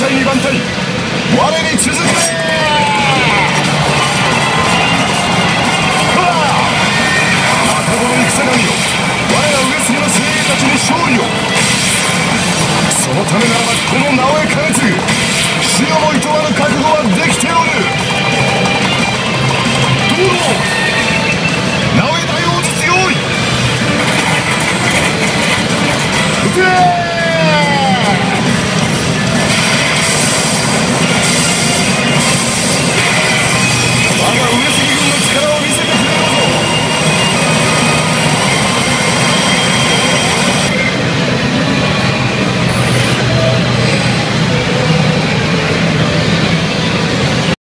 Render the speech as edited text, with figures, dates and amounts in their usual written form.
対2番隊、我に続け。赤子の戦神よ、我ら上杉の精鋭たちに勝利を。そのためならばこの名を兼ね継ぐ死をもいとわぬ覚悟はできておる。どうぞ名を大王術用意。撃てー。我が上